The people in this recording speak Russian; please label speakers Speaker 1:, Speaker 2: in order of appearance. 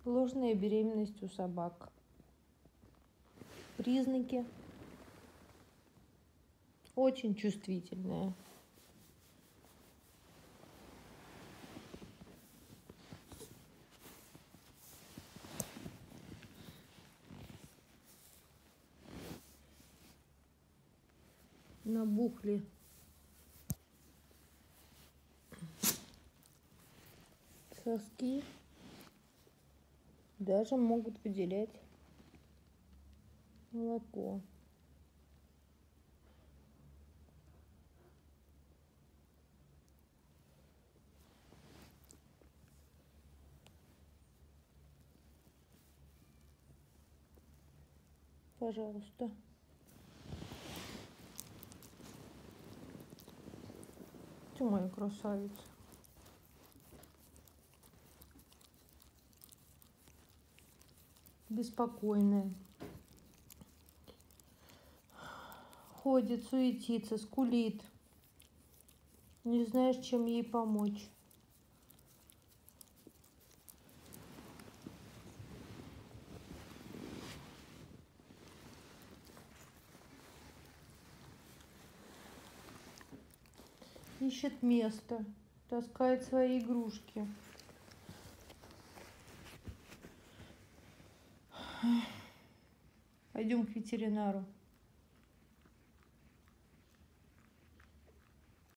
Speaker 1: Ложная беременность у собак. Признаки. Очень чувствительная. Набухли соски. Даже могут выделять молоко. Пожалуйста. Ты моя красавица. Беспокойная. Ходит, суетится, скулит. Не знаешь, чем ей помочь. Ищет место, таскает свои игрушки. Пойдем к ветеринару.